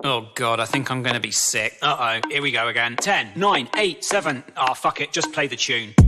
Oh, God, I think I'm going to be sick. Uh-oh, here we go again. 10, 9, 8, 7. Oh, fuck it, just play the tune.